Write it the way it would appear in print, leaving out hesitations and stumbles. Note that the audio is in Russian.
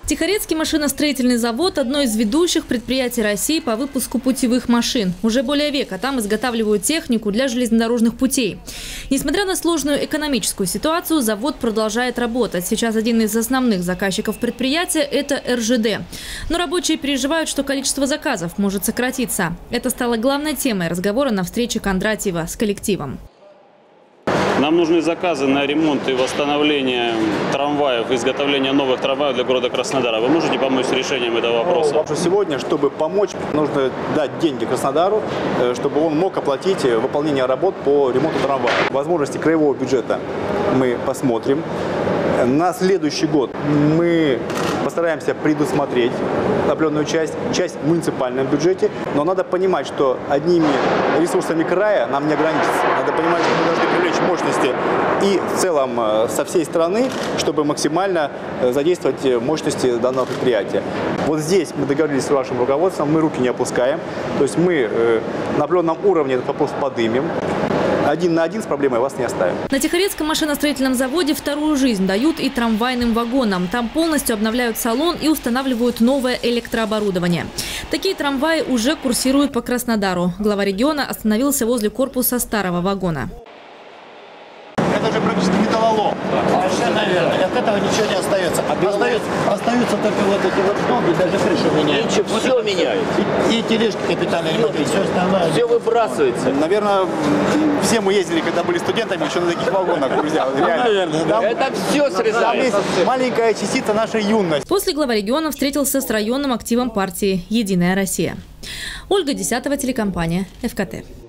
Тихорецкий машиностроительный завод – одно из ведущих предприятий России по выпуску путевых машин. Уже более века там изготавливают технику для железнодорожных путей. Несмотря на сложную экономическую ситуацию, завод продолжает работать. Сейчас один из основных заказчиков предприятия – это РЖД. Но рабочие переживают, что количество заказов может сократиться. Это стало главной темой разговора на встрече Кондратьева с коллективом. Нам нужны заказы на ремонт и восстановление трамваев, изготовление новых трамваев для города Краснодара. Вы можете помочь с решением этого вопроса? Сегодня, чтобы помочь, нужно дать деньги Краснодару, чтобы он мог оплатить выполнение работ по ремонту трамвая. Возможности краевого бюджета мы посмотрим. На следующий год мы постараемся предусмотреть определенную часть в муниципальном бюджете. Но надо понимать, что одними ресурсами края нам не ограничится. Надо понимать, что мы должны привлечь мощности и в целом со всей страны, чтобы максимально задействовать мощности данного предприятия. Вот здесь мы договорились с вашим руководством, мы руки не опускаем. То есть мы на определенном уровне этот вопрос поднимем. Один на один с проблемой вас не оставим. На Тихорецком машиностроительном заводе вторую жизнь дают и трамвайным вагонам. Там полностью обновляют салон и устанавливают новое электрооборудование. Такие трамваи уже курсируют по Краснодару. Глава региона остановился возле корпуса старого вагона. Это же практически металлолом. Совершенно верно. От этого ничего не остается. Остаются только вот эти вот ноги, даже крыша меняется. Все меняют. И тележки капитальные ремонт, и все остальное. Все выбрасывается. Наверное, все мы ездили, когда были студентами, еще на таких вагонах, друзья. Реально. Это все Там срезается. есть маленькая частица нашей юности. После глава региона встретился с районным активом партии «Единая Россия». Ольга Десятова, телекомпания ФКТ.